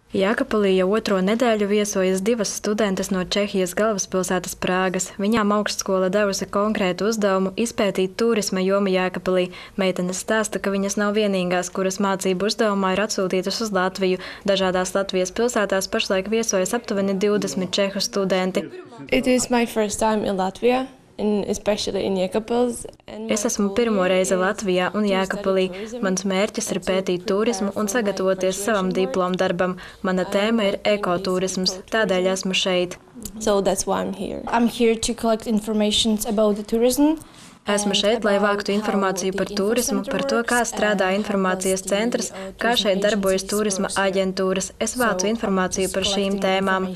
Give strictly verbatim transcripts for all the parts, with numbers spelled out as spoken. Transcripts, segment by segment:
Jēkabpilī jau otro nedēļu viesojas divas studentes no Čehijas galvaspilsētas Prāgas. Viņām augstskola devusi konkrētu uzdevumu izpētīt turisma jomu Jēkabpilī. Meitenes stāsta, ka viņas nav vienīgās, kuras mācību uzdevumā ir atsūtītas uz Latviju. Dažādās Latvijas pilsētās pašlaik viesojas aptuveni divdesmit čehu studenti. It is my first time in Latvia. Es esmu pirmo reizi Latvijā un Jēkabpilī. Mans mērķis ir pētīt turismu un sagatavoties savam diplomu darbam. Mana tēma ir ekoturisms, tādēļ esmu šeit. So that's why I'm here. I'm here to collect information about the tourism. Esmu šeit, lai vāktu informāciju par turismu, par to, kā strādā informācijas centrs, kā šeit darbojas turisma aģentūras. Es vācu informāciju par šīm tēmām.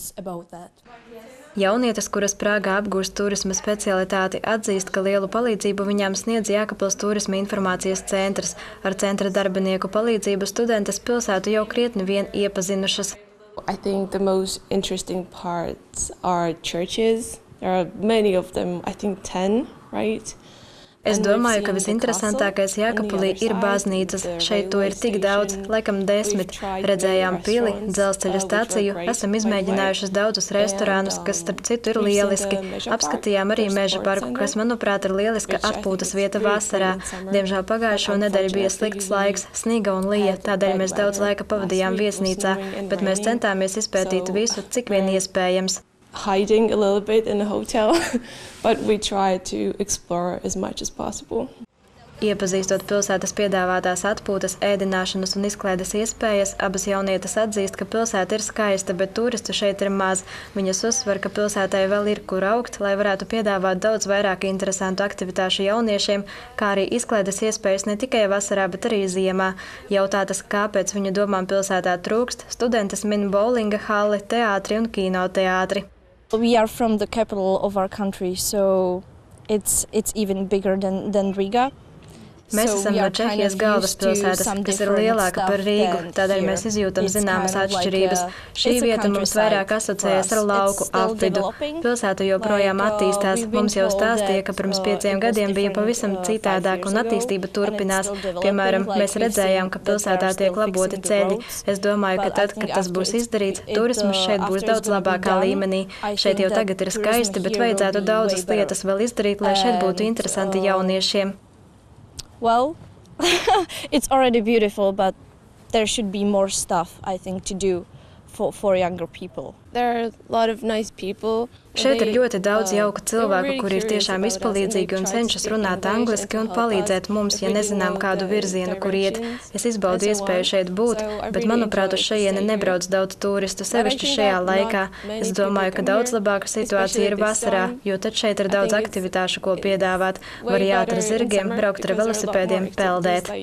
Jaunietes, kuras Prāgā apgūst turisma specialitāti, atzīst, ka lielu palīdzību viņām sniedz Jēkabpils turisma informācijas centrs. Ar centra darbinieku palīdzību studentes pilsētu jau krietni vien iepazinušas. I think the most interesting parts are churches. There are many of them, I think ten, right? Es domāju, ka visinteresantākais Jēkabpilī ir baznīcas. Šeit to ir tik daudz, laikam desmit. Redzējām pili, dzelzceļa staciju, esam izmēģinājušas daudzus restorānus, kas starp citu ir lieliski. Apskatījām arī meža parku, kas, manuprāt, ir lieliska atpūtas vieta vasarā. Diemžēl pagājušo nedēļu bija slikts laiks, sniga un lija, tādēļ mēs daudz laika pavadījām viesnīcā, bet mēs centāmies izpētīt visu, cik vien iespējams. Hiding a little bit in a hotel, but we try to explore as much as possible. Iepazīstot pilsētas piedāvātās atpūtas, ēdināšanas un izklaides iespējas, abas jaunietes atzīst, ka pilsēta ir skaista, bet turistu šeit ir maz. Viņas uzsver, ka pilsētai vēl ir kur augt, lai varētu piedāvāt daudz vairāk interesantu aktivitāšu jauniešiem, kā arī izklaides iespējas ne tikai vasarā, bet arī ziemā. Jautātas, kāpēc viņu domām pilsētā trūkst, studentes min bowlinga halli, teātri un kinoteātri. We are from the capital of our country, so it's it's even bigger than than Riga. Mēs esam no Čehijas galvaspilsētas, kas ir lielāka par Rīgu, tādēļ mēs izjūtam zināmas atšķirības. Šī vieta mums vairāk asociējas ar lauku apvidu. Pilsēta joprojām attīstās. Mums jau stāstīja, ka pirms pieciem gadiem bija pavisam citādāk un attīstība turpinās. Piemēram, mēs redzējām, ka pilsētā tiek laboti ceļi. Es domāju, ka tad, kad tas būs izdarīts, turisms šeit būs daudz labākā līmenī. Šeit jau tagad ir skaisti, bet vajadzētu daudzas lietas vēl izdarīt, lai šeit būtu interesanti jauniešiem. Well, it's already beautiful, but there should be more stuff, I think, to do for, for younger people. There are a lot of nice people. Šeit ir ļoti daudz jauku cilvēku, kuri ir tiešām izpalīdzīgi un cenšas runāt angliski un palīdzēt mums, ja nezinām kādu virzienu, kur iet. Es izbaudu iespēju šeit būt, bet, manuprāt, uz šajieni nebrauc daudz turistu, sevišķi šajā laikā. Es domāju, ka daudz labāka situācija ir vasarā, jo tad šeit ir daudz aktivitāšu, ko piedāvāt. Var jāt ar zirgiem, braukt ar velosipēdiem, peldēt.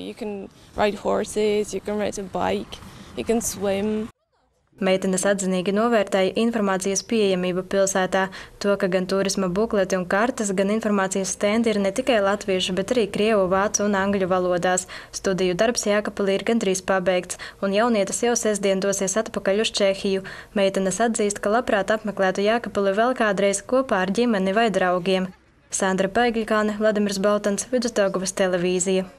Meitenes atzinīgi novērtēja informācijas pieejamību pilsētā. To, ka gan turisma bukleti un kartes, gan informācijas stendi ir ne tikai latviešu, bet arī krievu, vācu un angļu valodās. Studiju darbs Jēkabpilī ir gandrīz pabeigts, un jaunietes jau sestdien dosies atpakaļ uz Čehiju. Meitenes atzīst, ka labprāt apmeklētu Jēkabpili vēl kādreiz kopā ar ģimeni vai draugiem. Sandra Paigļkāne, Vladimirs Baltans, Vidusdaugavas televīzija.